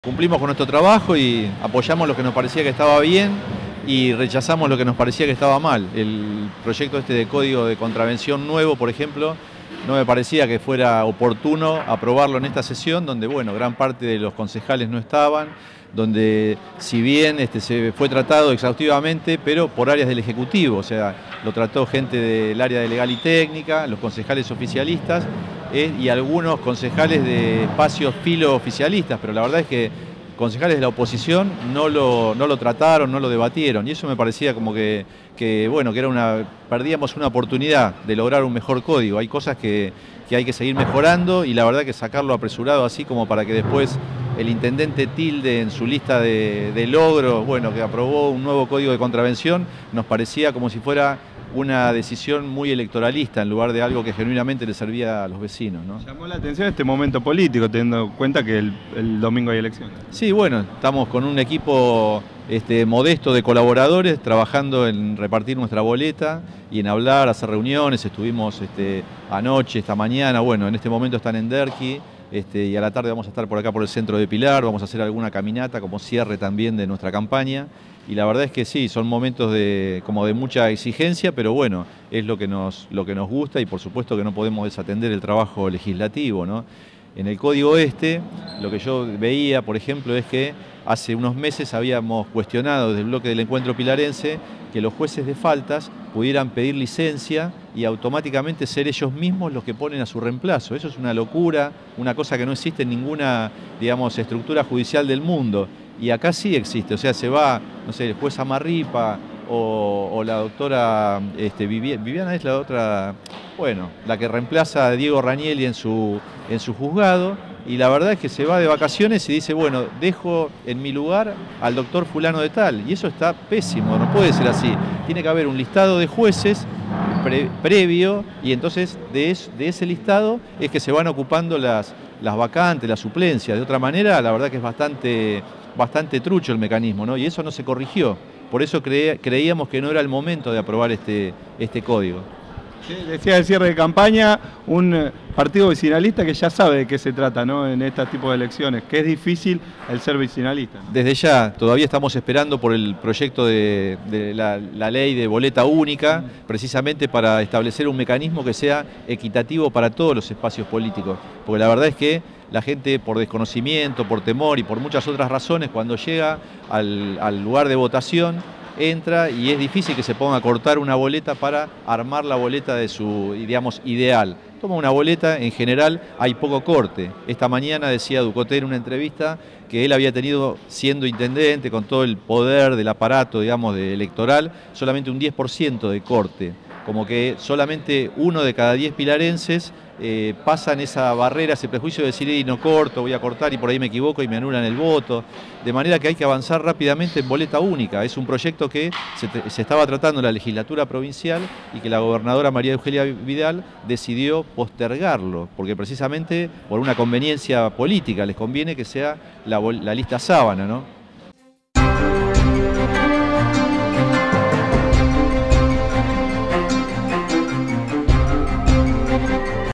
Cumplimos con nuestro trabajo y apoyamos lo que nos parecía que estaba bien y rechazamos lo que nos parecía que estaba mal. El proyecto este de código de contravención nuevo, por ejemplo, no me parecía que fuera oportuno aprobarlo en esta sesión, donde bueno, gran parte de los concejales no estaban, donde si bien se fue tratado exhaustivamente, pero por áreas del Ejecutivo, o sea, lo trató gente del área de legal y técnica, los concejales oficialistas y algunos concejales de espacios filo-oficialistas, pero la verdad es que concejales de la oposición no lo trataron, no lo debatieron, y eso me parecía como bueno, que era perdíamos una oportunidad de lograr un mejor código. Hay cosas que hay que seguir mejorando y la verdad que sacarlo apresurado así como para que después el intendente tilde en su lista de logros, bueno, que aprobó un nuevo código de contravención, nos parecía como si fuera una decisión muy electoralista en lugar de algo que genuinamente le servía a los vecinos, ¿no? Llamó la atención este momento político, teniendo en cuenta que el domingo hay elecciones. Sí, bueno, estamos con un equipo modesto de colaboradores trabajando en repartir nuestra boleta y en hablar, hacer reuniones. Estuvimos anoche, esta mañana, bueno, en este momento están en Derqui. Y a la tarde vamos a estar por acá por el centro de Pilar, vamos a hacer alguna caminata como cierre también de nuestra campaña. Y la verdad es que sí, son momentos como de mucha exigencia, pero bueno, es lo que nos gusta y por supuesto que no podemos desatender el trabajo legislativo, ¿no? En el código lo que yo veía, por ejemplo, es que hace unos meses habíamos cuestionado desde el bloque del Encuentro Pilarense que los jueces de faltas pudieran pedir licencia y automáticamente ser ellos mismos los que ponen a su reemplazo. Eso es una locura, una cosa que no existe en ninguna, digamos, estructura judicial del mundo. Y acá sí existe, o sea, se va, no sé, el juez Amarripa o la doctora Viviana es la otra, bueno, la que reemplaza a Diego Ranieri en su juzgado, y la verdad es que se va de vacaciones y dice, bueno, dejo en mi lugar al doctor fulano de tal, y eso está pésimo, no puede ser así. Tiene que haber un listado de jueces previo, y entonces de ese listado es que se van ocupando las vacantes, las suplencias. De otra manera, la verdad que es bastante trucho el mecanismo, ¿no? Y eso no se corrigió. Por eso creíamos que no era el momento de aprobar este código. Sí, decía el cierre de campaña, un partido vecinalista que ya sabe de qué se trata, ¿no? En este tipo de elecciones, que es difícil el ser vecinalista, ¿no? Desde ya, todavía estamos esperando por el proyecto de la ley de boleta única, precisamente para establecer un mecanismo que sea equitativo para todos los espacios políticos. Porque la verdad es que la gente, por desconocimiento, por temor y por muchas otras razones, cuando llega al lugar de votación, entra y es difícil que se ponga a cortar una boleta para armar la boleta de su, digamos, ideal. Toma una boleta, en general hay poco corte. Esta mañana decía Ducoté en una entrevista que él había tenido, siendo intendente, con todo el poder del aparato, digamos, electoral, solamente un 10% de corte. Como que solamente 1 de cada 10 pilarenses pasan esa barrera, ese prejuicio de decir, no corto, voy a cortar y por ahí me equivoco y me anulan el voto. De manera que hay que avanzar rápidamente en boleta única. Es un proyecto que se estaba tratando en la legislatura provincial y que la gobernadora María Eugenia Vidal decidió postergarlo, porque precisamente por una conveniencia política les conviene que sea la lista sábana, ¿no?